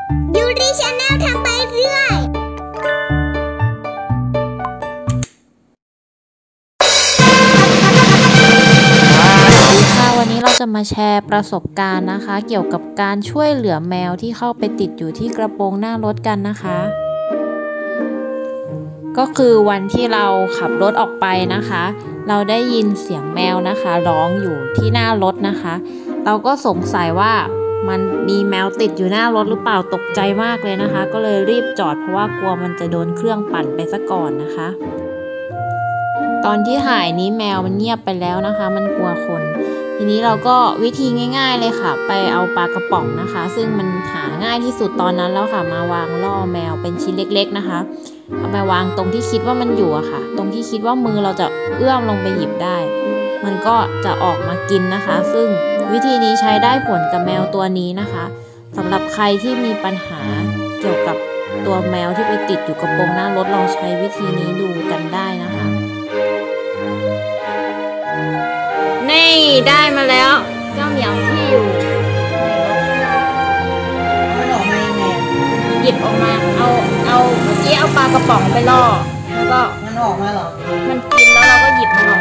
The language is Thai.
ยูริชาแนลทำไปเรื่อยสวัสดีค่ะวันนี้เราจะมาแชร์ประสบการณ์นะคะเกี่ยวกับการช่วยเหลือแมวที่เข้าไปติดอยู่ที่กระโปรงหน้ารถกันนะคะก็คือวันที่เราขับรถออกไปนะคะเราได้ยินเสียงแมวนะคะร้องอยู่ที่หน้ารถนะคะเราก็สงสัยว่ามันมีแมวติดอยู่หน้ารถหรือเปล่าตกใจมากเลยนะคะก็เลยรีบจอดเพราะว่ากลัวมันจะโดนเครื่องปั่นไปซะก่อนนะคะตอนที่ถ่ายนี้แมวมันเงียบไปแล้วนะคะมันกลัวคนทีนี้เราก็วิธีง่ายๆเลยค่ะไปเอาปลากระป๋องนะคะซึ่งมันหาง่ายที่สุดตอนนั้นแล้วค่ะมาวางล่อแมวเป็นชิ้นเล็กๆนะคะเอาไปวางตรงที่คิดว่ามันอยู่อะค่ะตรงที่คิดว่ามือเราจะเอื้อมลงไปหยิบได้มันก็จะออกมากินนะคะซึ่งวิธีนี้ใช้ได้ผลกับแมวตัวนี้นะคะสำหรับใครที่มีปัญหาเกี่ยวกับตัวแมวที่ไปติดอยู่กระโปรงหน้ารถลองใช้วิธีนี้ดูกันได้นะคะนี่ได้มาแล้วเจ้าเหมียวที่อยู่มันออกมายังไงอ่ะหยิบออกมาเอาเมื่อกี้เอาปลากระป๋องไปล่อแล้วก็มันออกมาเหรอมันกินแล้วเราก็หยิบมันออก